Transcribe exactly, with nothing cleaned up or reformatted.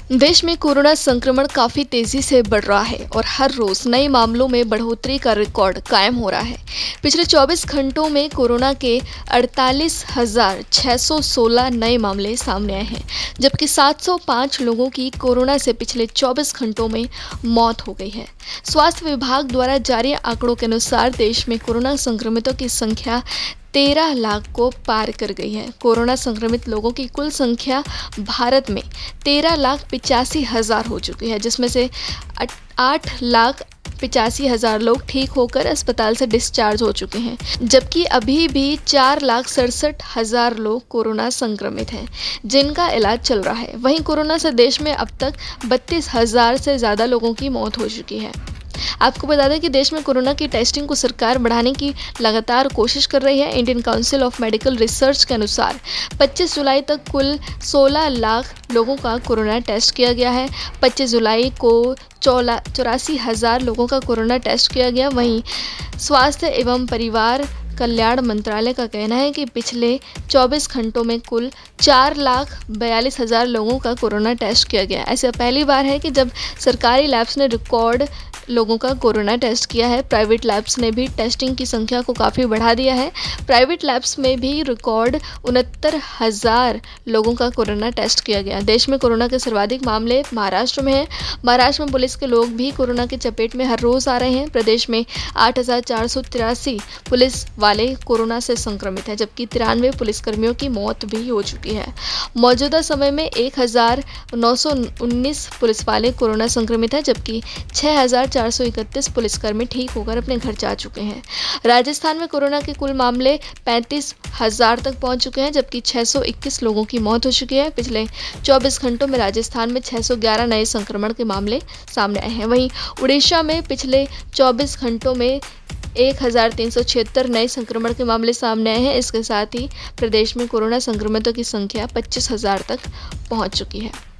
देश में कोरोना संक्रमण काफ़ी तेज़ी से बढ़ रहा है और हर रोज़ नए मामलों में बढ़ोतरी का रिकॉर्ड कायम हो रहा है। पिछले चौबीस घंटों में कोरोना के अड़तालीस हज़ार छः सौ सोलह नए मामले सामने आए हैं, जबकि सात सौ पाँच लोगों की कोरोना से पिछले चौबीस घंटों में मौत हो गई है। स्वास्थ्य विभाग द्वारा जारी आंकड़ों के अनुसार देश में कोरोना संक्रमितों की संख्या तेरह लाख को पार कर गई है। कोरोना संक्रमित लोगों की कुल संख्या भारत में तेरह लाख पिचासी हज़ार हो चुकी है, जिसमें से आठ लाख पिचासी हज़ार लोग ठीक होकर अस्पताल से डिस्चार्ज हो चुके हैं, जबकि अभी भी चार लाख सड़सठ हज़ार लोग कोरोना संक्रमित हैं, जिनका इलाज चल रहा है। वहीं कोरोना से देश में अब तक बत्तीस हज़ार से ज़्यादा लोगों की मौत हो चुकी है। आपको बता दें कि देश में कोरोना की टेस्टिंग को सरकार बढ़ाने की लगातार कोशिश कर रही है। Indian Council of Medical Research के अनुसार पच्चीस जुलाई तक कुल सोलह लाख लोगों का कोरोना टेस्ट किया गया है। पच्चीस जुलाई को चौला चौरासी हज़ार लोगों का कोरोना टेस्ट किया गया। वहीं स्वास्थ्य एवं परिवार कल्याण मंत्रालय का कहना है कि पिछले चौबीस घंटों में कुल चार लाख बयालीस हज़ार लोगों का कोरोना टेस्ट किया गया। ऐसा पहली बार है कि जब सरकारी लैब्स ने रिकॉर्ड लोगों का कोरोना टेस्ट किया है। प्राइवेट लैब्स ने भी टेस्टिंग की संख्या को काफ़ी बढ़ा दिया है। प्राइवेट लैब्स में भी रिकॉर्ड उनहत्तर हज़ार लोगों का कोरोना टेस्ट किया गया। देश में कोरोना के सर्वाधिक मामले महाराष्ट्र में हैं। महाराष्ट्र में पुलिस के लोग भी कोरोना की चपेट में हर रोज़ आ रहे हैं। प्रदेश में आठ हज़ार चार सौ तिरासी पुलिस वाले कोरोना से संक्रमित हैं, जबकि तिरानवे पुलिसकर्मियों की मौत भी हो चुकी है। मौजूदा समय में एक हज़ार नौ सौ उन्नीस पुलिस वाले कोरोना संक्रमित हैं, जबकि छः हज़ार चार सौ इकतीस पुलिसकर्मी ठीक होकर अपने घर जा चुके हैं। राजस्थान में कोरोना के कुल मामले पैंतीस हज़ार तक पहुंच चुके हैं, जबकि छः सौ इक्कीस लोगों की मौत हो चुकी है। पिछले चौबीस घंटों में राजस्थान में छः सौ ग्यारह नए संक्रमण के मामले सामने आए हैं। वहीं उड़ीसा में पिछले चौबीस घंटों में एक हज़ार तीन सौ छिहत्तर नए संक्रमण के मामले सामने आए हैं। इसके साथ ही प्रदेश में कोरोना संक्रमितों की संख्या पच्चीस हज़ार तक पहुंच चुकी है।